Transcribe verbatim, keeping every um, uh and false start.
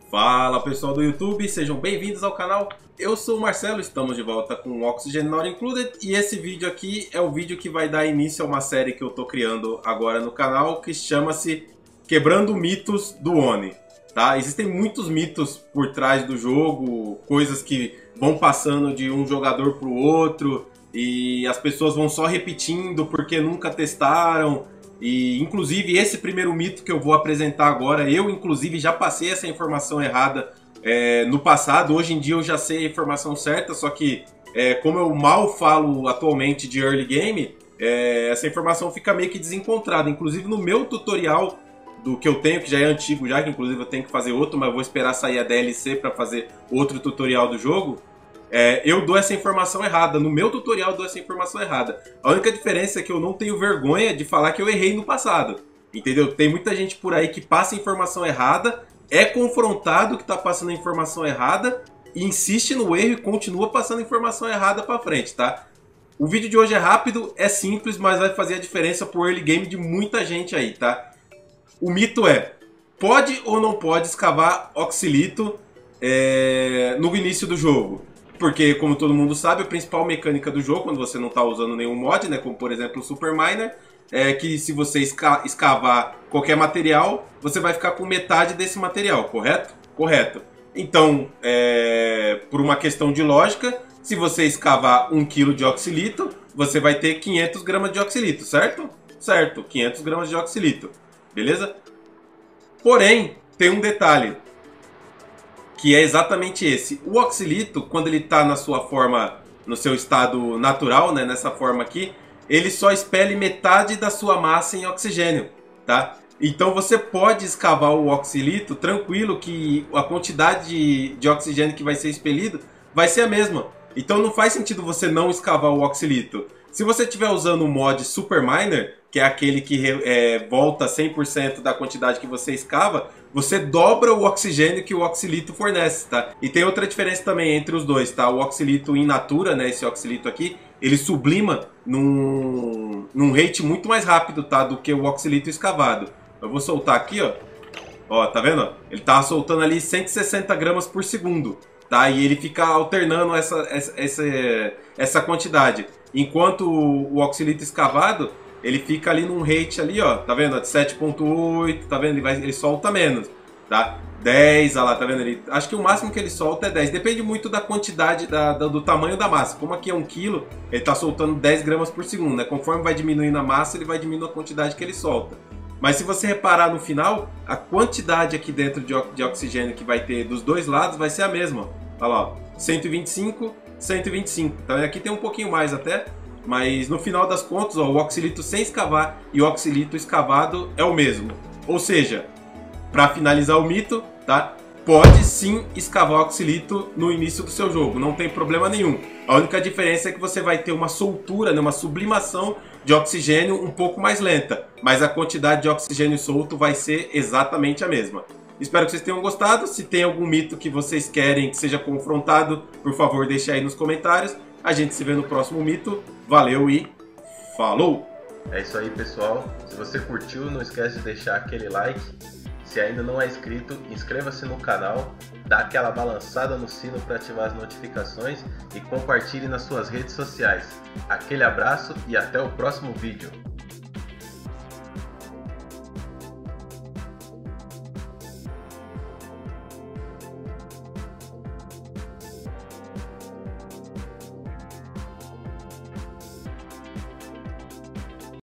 Fala pessoal do YouTube, sejam bem-vindos ao canal. Eu sou o Marcelo, estamos de volta com Oxygen Not Included e esse vídeo aqui é o vídeo que vai dar início a uma série que eu tô criando agora no canal que chama-se Quebrando Mitos do Oni. Tá? Existem muitos mitos por trás do jogo, coisas que vão passando de um jogador para o outro e as pessoas vão só repetindo porque nunca testaram. E inclusive esse primeiro mito que eu vou apresentar agora, eu inclusive já passei essa informação errada é, no passado. Hoje em dia eu já sei a informação certa, só que é, como eu mal falo atualmente de early game, é, essa informação fica meio que desencontrada. Inclusive no meu tutorial do que eu tenho, que já é antigo já, que inclusive eu tenho que fazer outro, mas eu vou esperar sair a D L C para fazer outro tutorial do jogo. É, eu dou essa informação errada, no meu tutorial eu dou essa informação errada. A única diferença é que eu não tenho vergonha de falar que eu errei no passado, entendeu? Tem muita gente por aí que passa informação errada, é confrontado que está passando a informação errada, insiste no erro e continua passando informação errada para frente, tá? O vídeo de hoje é rápido, é simples, mas vai fazer a diferença pro early game de muita gente aí, tá? O mito é, pode ou não pode escavar oxilito é, no início do jogo? Porque, como todo mundo sabe, a principal mecânica do jogo, quando você não está usando nenhum mod, né, como por exemplo o Super Miner, é que se você esca escavar qualquer material, você vai ficar com metade desse material, correto? Correto. Então, é, por uma questão de lógica, se você escavar um quilo de oxilito, você vai ter quinhentos gramas de oxilito, certo? Certo, quinhentos gramas de oxilito, beleza? Porém, tem um detalhe, que é exatamente esse. O oxilito, quando ele está na sua forma, no seu estado natural, né, nessa forma aqui, ele só expele metade da sua massa em oxigênio, tá? Então você pode escavar o oxilito tranquilo que a quantidade de, de oxigênio que vai ser expelido vai ser a mesma. Então não faz sentido você não escavar o oxilito. Se você estiver usando o mod Super Miner, que é aquele que é, volta cem por cento da quantidade que você escava, você dobra o oxigênio que o oxilito fornece, tá? E tem outra diferença também entre os dois, tá? O oxilito in natura, né, esse oxilito aqui, ele sublima num, num rate muito mais rápido, tá? Do que o oxilito escavado. Eu vou soltar aqui, ó. Ó, tá vendo? Ele tá soltando ali cento e sessenta gramas por segundo, tá? E ele fica alternando essa, essa, essa, essa quantidade. Enquanto o, o oxilito escavado, ele fica ali num rate ali, ó, tá vendo? De sete ponto oito, tá vendo? Ele, vai, ele solta menos, tá? dez, olha lá, tá vendo? Ele, acho que o máximo que ele solta é dez. Depende muito da quantidade, da, da, do tamanho da massa. Como aqui é um quilo, ele tá soltando dez gramas por segundo, né? Conforme vai diminuindo a massa, ele vai diminuindo a quantidade que ele solta. Mas se você reparar no final, a quantidade aqui dentro de, de oxigênio que vai ter dos dois lados vai ser a mesma. Olha lá, ó, cento e vinte e cinco, cento e vinte e cinco. Então aqui tem um pouquinho mais até. Mas no final das contas, ó, o oxilito sem escavar e o oxilito escavado é o mesmo. Ou seja, para finalizar o mito, tá? Pode sim escavar oxilito no início do seu jogo, não tem problema nenhum. A única diferença é que você vai ter uma soltura, né, uma sublimação de oxigênio um pouco mais lenta. Mas a quantidade de oxigênio solto vai ser exatamente a mesma. Espero que vocês tenham gostado. Se tem algum mito que vocês querem que seja confrontado, por favor, deixe aí nos comentários. A gente se vê no próximo mito. Valeu e falou! É isso aí, pessoal. Se você curtiu, não esquece de deixar aquele like. Se ainda não é inscrito, inscreva-se no canal, dá aquela balançada no sino para ativar as notificações e compartilhe nas suas redes sociais. Aquele abraço e até o próximo vídeo.